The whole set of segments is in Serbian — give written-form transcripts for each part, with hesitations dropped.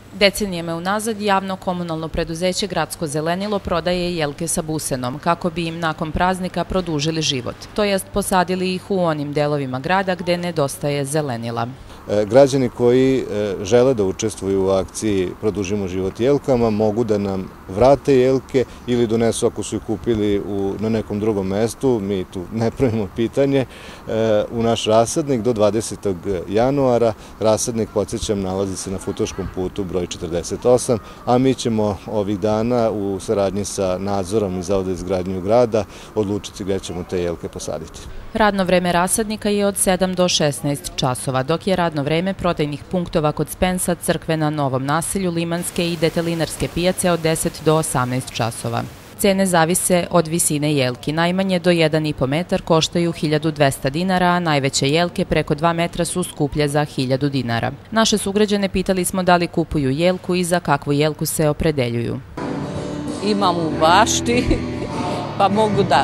Decenijama unazad javno komunalno preduzeće Gradsko zelenilo prodaje jelke sa busenom kako bi im nakon praznika produžili život, to jest posadili ih u onim delovima grada gde nedostaje zelenila. Građani koji žele da učestvuju u akciji Produžimo život jelkama mogu da nam vrate jelke ili donesu ako su ih kupili na nekom drugom mestu, mi tu ne pravimo pitanje, u naš rasadnik do 20. januara. Rasadnik, podsjećam, nalazi se na Futoškom putu broj 48, a mi ćemo ovih dana u saradnji sa nadzorom i Zavoda za izgradnju grada odlučiti gde ćemo te jelke posaditi. Radno vreme rasadnika je od 7 do 16 časova, dok je radno vreme prodajnih punktova kod Spensa, Crkve na Novom naselju, Limanske i Detelinarske pijace od 10 do 18 časova. Cene zavise od visine jelki. Najmanje do 1,5 metar koštaju 1200 dinara, a najveće jelke preko 2 metra su skuplje za 1000 dinara. Naše sugrađane pitali smo da li kupuju jelku i za kakvu jelku se opredeljuju. Imam u bašti, pa mogu da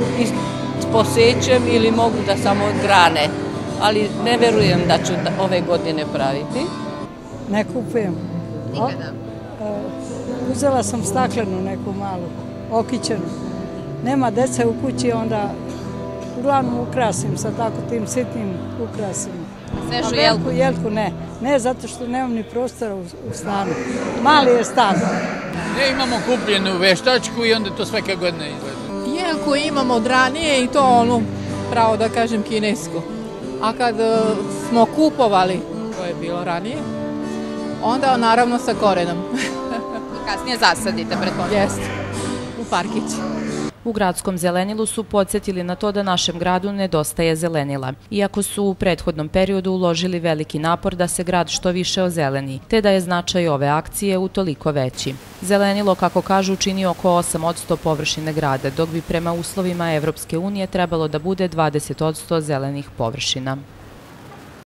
posećem ili mogu da samo od grane, ali ne verujem da ću ove godine praviti. Ne kupujem. Nikada? Uzela sam staklenu neku malu, okićenu. Nema dece u kući, onda uglavnom ukrasim sa tako tim sitnim ukrasima. Svežu jelku? Jelku ne. Ne, zato što nemam ni prostora u stanu. Mali je stan. Ne, imamo kupljenu veštačku i onda to svake godine izgleda. Jelku imamo od ranije i to pravo da kažem kinesku. A kad smo kupovali, to je bilo ranije, onda naravno sa korenom. I kasnije zasadite, pretpostavljam. Jeste, u parkić. U Gradskom zelenilu su podsjetili na to da našem gradu nedostaje zelenila, iako su u prethodnom periodu uložili veliki napor da se grad što više ozeleni, te da je značaj ove akcije utoliko veći. Zelenilo, kako kažu, čini oko 8% površine grada, dok bi prema uslovima Evropske unije trebalo da bude 20% zelenih površina.